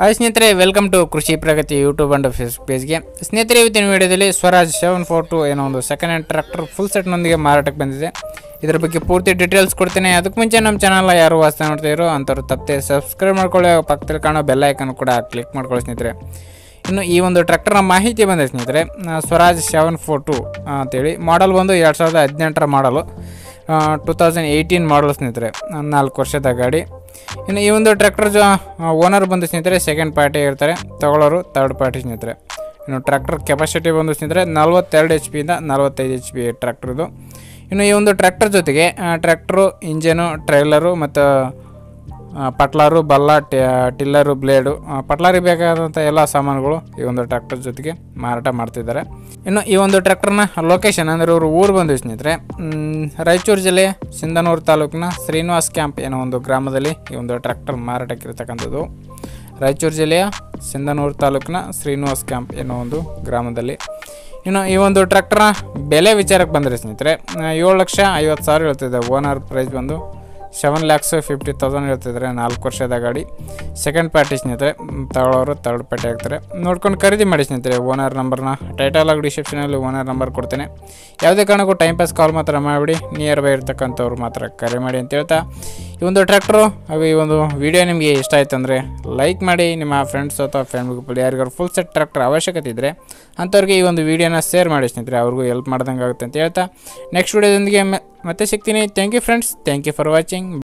Hi ಸ್ನೇಹಿತರೆ, welcome to Krishi Pragati YouTube and Facebook ಪೇಜ್ಗೆ. ಸ್ನೇಹಿತರೆ, ಇವತ್ತಿನ ವಿಡಿಯೋದಲ್ಲಿ ಸ್ವರಾಜ್ 742 ಏನೋ ಒಂದು ಸೆಕೆಂಡ್ ಹ್ಯಾಂಡ್ ಟ್ರ್ಯಾಕ್ಟರ್ ಫುಲ್ ಸೆಟ್ನೊಂದಿಗೆ ಮಾರಾಟಕ್ಕೆ ಬಂದಿದೆ. ಇದರ ಬಗ್ಗೆ ಪೂರ್ತಿ ಡೀಟೇಲ್ಸ್ ಕೊಡ್ತೇನೆ. ಅದಕ್ಕೆ ಮುಂಚೆ ನಮ್ಮ ಚಾನಲ್ನ ಯಾರು ವಾಸ್ತ ನೋಡ್ತಾಯಿರೋ ಅಂಥವ್ರು ತಪ್ಪದೆ ಸಬ್ಸ್ಕ್ರೈಬ್ ಮಾಡ್ಕೊಳ್ಳಿ, ಪಕ್ಕದಲ್ಲಿ ಕಾಣೋ ಬೆಲ್ ಐಕನ್ ಕೂಡ ಕ್ಲಿಕ್ ಮಾಡ್ಕೊಳ್ಳಿ ಸ್ನೇಹಿತರೆ. ಇನ್ನು ಈ ಒಂದು ಟ್ರ್ಯಾಕ್ಟರ್ನ ಮಾಹಿತಿ ಬಂದಿದೆ ಸ್ನೇಹಿತರೆ. ಸ್ವರಾಜ್ 742 ಅಂತೇಳಿ ಮಾಡಲ್ ಬಂದು 2018 ಮಾಡಲು, 2018 ಮಾಡಲ್ ಸ್ನೇಹಿತರೆ. 4 ವರ್ಷದ ಗಾಡಿ. ಇನ್ನು ಈ ಒಂದು ಟ್ರ್ಯಾಕ್ಟರ್ ಓನರ್ ಬಂದು ಸ್ನೇಹಿತರೆ ಸೆಕೆಂಡ್ ಪಾರ್ಟಿ ಇರ್ತಾರೆ, ತಗೊಳ್ಳೋರು ಥರ್ಡ್ ಪಾರ್ಟಿ ಸ್ನೇಹಿತರೆ. ಇನ್ನು ಟ್ರ್ಯಾಕ್ಟರ್ ಕೆಪಾಸಿಟಿ ಬಂದು ಸ್ನೇಹಿತರೆ 42 HP ಇಂದ 45 HP ಟ್ರ್ಯಾಕ್ಟರ್ದು. ಇನ್ನು ಈ ಒಂದು ಟ್ರ್ಯಾಕ್ಟರ್ ಜೊತೆಗೆ ಟ್ರ್ಯಾಕ್ಟ್ರು, ಇಂಜನು, ಟ್ರೈಲರು ಮತ್ತು ಪಟ್ಲಾರು, ಬಲ್ಲ, ಟಿಲ್ಲರು, ಬ್ಲೇಡು, ಪಟ್ಲಾರಿಗೆ ಬೇಕಾದಂಥ ಎಲ್ಲ ಸಾಮಾನುಗಳು ಈ ಒಂದು ಟ್ರ್ಯಾಕ್ಟರ್ ಜೊತೆಗೆ ಮಾರಾಟ ಮಾಡ್ತಿದ್ದಾರೆ. ಇನ್ನು ಈ ಒಂದು ಟ್ರ್ಯಾಕ್ಟರ್ನ ಲೊಕೇಶನ್ ಅಂದರೆ ಇವರು ಊರು ಬಂದು ಸ್ನೇಹಿತರೆ ರಾಯಚೂರು ಜಿಲ್ಲೆಯ ಸಿಂಧನೂರು ತಾಲೂಕಿನ ಶ್ರೀನಿವಾಸ್ ಕ್ಯಾಂಪ್ ಏನೋ ಒಂದು ಗ್ರಾಮದಲ್ಲಿ ಈ ಒಂದು ಟ್ರ್ಯಾಕ್ಟರ್ ಮಾರಾಟಕ್ಕಿರ್ತಕ್ಕಂಥದ್ದು. ರಾಯಚೂರು ಜಿಲ್ಲೆಯ ಸಿಂಧನೂರು ತಾಲೂಕಿನ ಶ್ರೀನಿವಾಸ್ ಕ್ಯಾಂಪ್ ಏನೋ ಒಂದು ಗ್ರಾಮದಲ್ಲಿ. ಇನ್ನು ಈ ಒಂದು ಟ್ರ್ಯಾಕ್ಟರ್ನ ಬೆಲೆ ವಿಚಾರಕ್ಕೆ ಬಂದರೆ ಸ್ನೇಹಿತರೆ 7,50,000 ಹೇಳ್ತಿದೆ. ಓನರ್ ಪ್ರೈಸ್ ಬಂದು 7,50,000 ಹೇಳ್ತಿದ್ದಾರೆ. 4 ವರ್ಷದ ಗಾಡಿ, ಸೆಕೆಂಡ್ ಪಾರ್ಟಿ ಸ್ನೇಹಿತರೆ. ತಗೊಳ್ಳೋರು ಥರ್ಡ್ ಪಾರ್ಟಿ ಆಗ್ತಾರೆ. ನೋಡ್ಕೊಂಡು ಖರೀದಿ ಮಾಡಿ ಸ್ನೇಹಿತರೆ. ಓನರ್ ನಂಬರ್ನ ಟೈಟಲ್ ಆಗಿ ಡಿಸ್ಕ್ರಿಪ್ಷನಲ್ಲಿ ಓನರ್ ನಂಬರ್ ಕೊಡ್ತೇನೆ. ಯಾವುದೇ ಕಾರಣಕ್ಕೂ ಟೈಮ್ ಪಾಸ್ ಕಾಲ್ ಮಾತ್ರ ಮಾಡಿಬಿಡಿ, ನಿಯರ್ ಬೈ ಇರ್ತಕ್ಕಂಥವ್ರು ಮಾತ್ರ ಕರೆ ಮಾಡಿ ಅಂತ ಹೇಳ್ತಾ, ಈ ಒಂದು ಟ್ರ್ಯಾಕ್ಟರು ಹಾಗೂ ಈ ಒಂದು ವಿಡಿಯೋ ನಿಮಗೆ ಇಷ್ಟ ಆಯಿತು ಅಂದರೆ ಲೈಕ್ ಮಾಡಿ. ನಿಮ್ಮ ಫ್ರೆಂಡ್ಸ್ ಅಥವಾ ಫ್ಯಾಮಿಲಿ ಗ್ರೂಪಲ್ಲಿ ಯಾರಿಗಾರು ಫುಲ್ ಸೆಟ್ ಟ್ರ್ಯಾಕ್ಟರ್ ಅವಶ್ಯಕತೆ ಇದ್ದರೆ ಅಂಥವ್ರಿಗೆ ಈ ಒಂದು ವಿಡಿಯೋನ ಶೇರ್ ಮಾಡಿ ಸ್ನೇಹಿತರೆ. ಅವ್ರಿಗೂ ಹೆಲ್ಪ್ ಮಾಡ್ದಂಗೆ ಆಗುತ್ತೆ ಅಂತ ಹೇಳ್ತಾ ನೆಕ್ಸ್ಟ್ ವಿಡಿಯೋದೊಂದಿಗೆ ಮತ್ತೆ ಸಿಗ್ತೀನಿ. Thank you friends, thank you for watching.